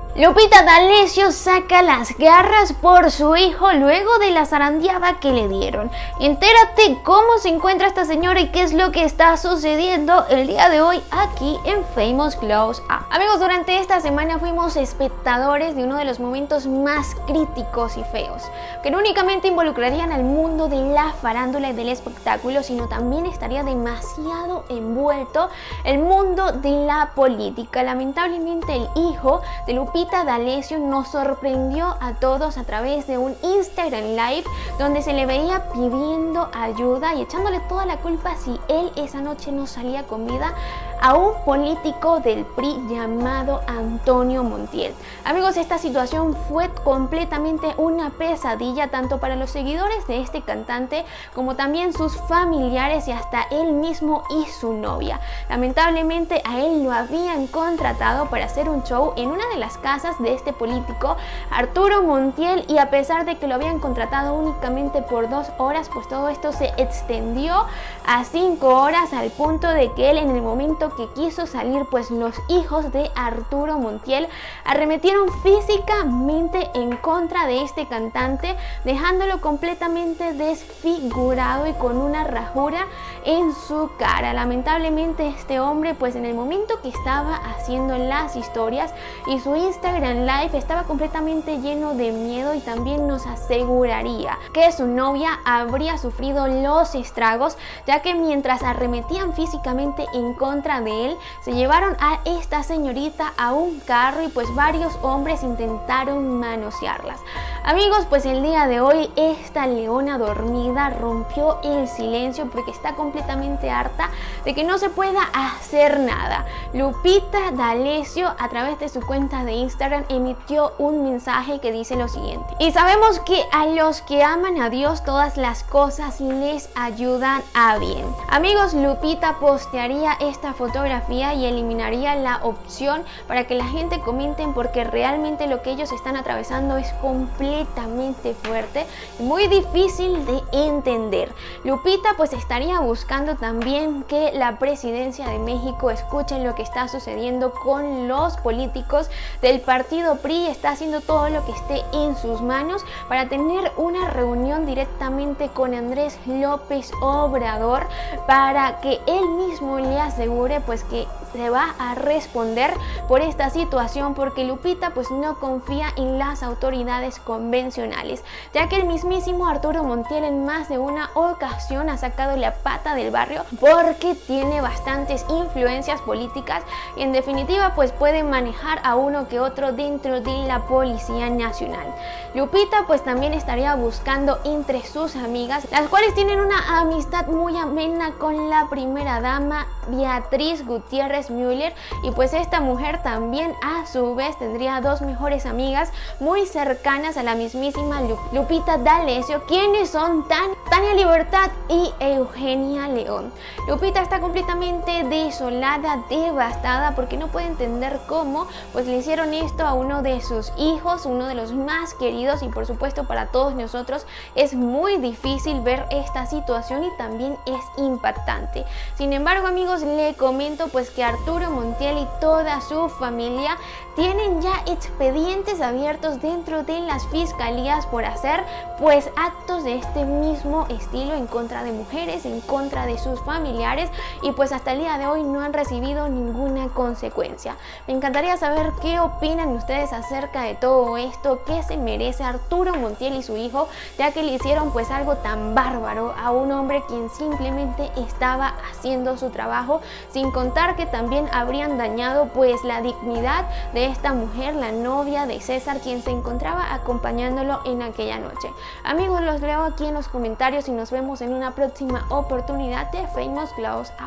Lupita D'Alessio saca las garras por su hijo luego de la zarandeada que le dieron. Entérate cómo se encuentra esta señora y qué es lo que está sucediendo el día de hoy aquí en Famous Close Up. Amigos, durante esta semana fuimos espectadores de uno de los momentos más críticos y feos, que no únicamente involucrarían al mundo de la farándula y del espectáculo, sino también estaría demasiado envuelto el mundo de la política. Lamentablemente el hijo de Lupita D'Alessio nos sorprendió a todos a través de un Instagram Live donde se le veía pidiendo ayuda y echándole toda la culpa si él esa noche no salía con vida a un político del PRI llamado Antonio Montiel. Amigos, esta situación fue completamente una pesadilla tanto para los seguidores de este cantante como también sus familiares y hasta él mismo y su novia. Lamentablemente a él lo habían contratado para hacer un show en una de las casas de este político, Arturo Montiel, y a pesar de que lo habían contratado únicamente por 2 horas, pues todo esto se extendió a 5 horas al punto de que él, en el momento que quiso salir, pues los hijos de Arturo Montiel arremetieron físicamente en contra de este cantante, dejándolo completamente desfigurado y con una rajura en su cara. Lamentablemente este hombre, pues en el momento que estaba haciendo las historias y su Instagram Live, estaba completamente lleno de miedo y también nos aseguraría que su novia habría sufrido los estragos, ya que mientras arremetían físicamente en contra de él, se llevaron a esta señorita a un carro y pues varios hombres intentaron manosearlas. Amigos, pues el día de hoy esta leona dormida rompió el silencio porque está completamente harta de que no se pueda hacer nada. Lupita D'Alessio, a través de su cuenta de Instagram, emitió un mensaje que dice lo siguiente: y sabemos que a los que aman a Dios todas las cosas les ayudan a bien. Amigos, Lupita postearía esta fotografía y eliminaría la opción para que la gente comenten, porque realmente lo que ellos están atravesando es completamente fuerte y muy difícil de entender. Lupita pues estaría buscando también que la presidencia de México escuche lo que está sucediendo con los políticos del partido PRI, está haciendo todo lo que esté en sus manos para tener una reunión directamente con Andrés López Obrador para que él mismo le asegure pues que se va a responder por esta situación, porque Lupita pues no confía en las autoridades convencionales, ya que el mismísimo Arturo Montiel en más de una ocasión ha sacado la pata del barrio porque tiene bastantes influencias políticas y en definitiva pues puede manejar a uno que otro dentro de la Policía Nacional. Lupita pues también estaría buscando entre sus amigas, las cuales tienen una amistad muy amena con la primera dama Beatriz Gutiérrez Müller, y pues esta mujer también a su vez tendría 2 mejores amigas muy cercanas a la mismísima Lupita D'Alessio, quienes son Tania Libertad y Eugenia León. Lupita está completamente desolada, devastada, porque no puede entender cómo pues le hicieron esto a uno de sus hijos, uno de los más queridos, y por supuesto para todos nosotros es muy difícil ver esta situación y también es impactante. Sin embargo, amigos, le comento pues que Arturo Montiel y toda su familia tienen ya expedientes abiertos dentro de las fiscalías por hacer pues actos de este mismo estilo en contra de mujeres, en contra de sus familiares, y pues hasta el día de hoy no han recibido ninguna consecuencia. Me encantaría saber qué opinan ustedes acerca de todo esto, qué se merece Arturo Montiel y su hijo, ya que le hicieron pues algo tan bárbaro a un hombre quien simplemente estaba haciendo su trabajo, sin contar que también habrían dañado pues la dignidad de esta mujer, la novia de César, quien se encontraba acompañándolo en aquella noche. Amigos, los leo aquí en los comentarios y nos vemos en una próxima oportunidad de Famous Close Up.